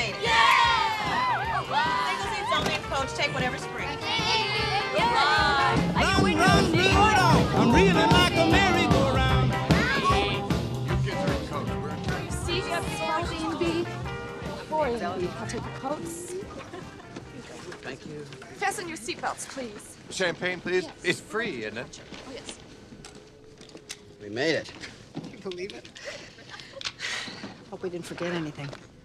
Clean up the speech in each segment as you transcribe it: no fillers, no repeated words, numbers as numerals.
made it. Yeah! Single seats only, coach. Take whatever spring. Run, run, run, I'm reeling like a merry-go-round. You kids are in coach. We're in coach. Seatbelts, A and B. 4 and B. I'll take the coats. Thank you. Fasten your seatbelts, please. Champagne, please. Yes. It's free, isn't it? Oh, yes. We made it. Can you believe it? Hope we didn't forget anything.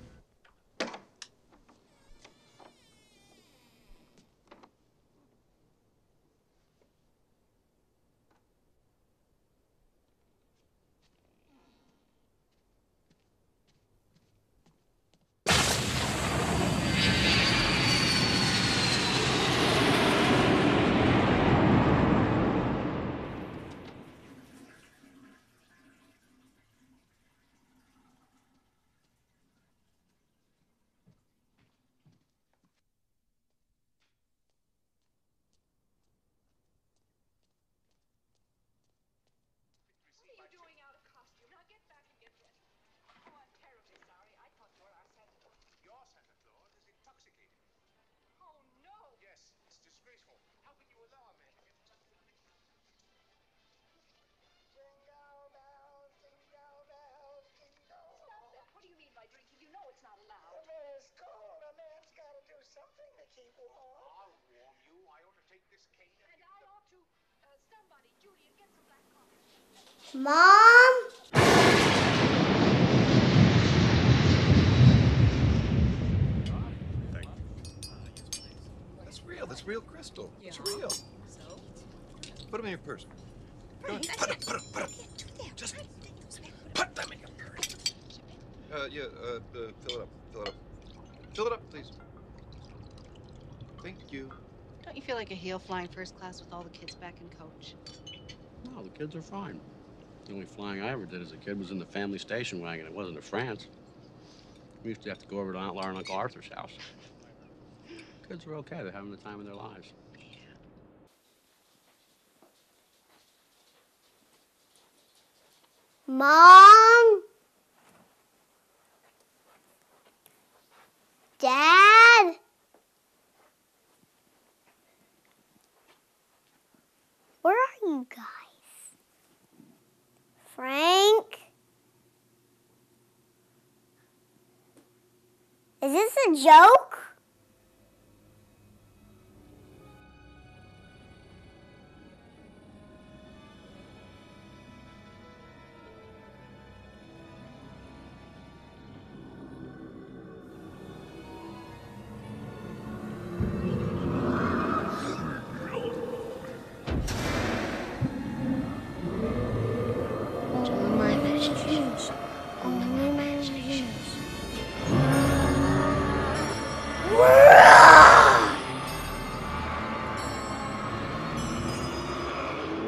Mom? That's real. That's real crystal. It's real. Put them in your purse. Go ahead. Put them. Just put them in your purse. Fill it up. Fill it up, please. Thank you. Don't you feel like a heel flying first class with all the kids back in coach? No, the kids are fine. The only flying I ever did as a kid was in the family station wagon. It wasn't to France. We used to have to go over to Aunt Laura and Uncle Arthur's house. Kids are okay. They're having the time of their lives. Mom? Dad? Where are you guys? Frank? Is this a joke?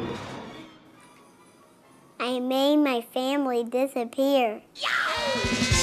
I made my family disappear. Yeah!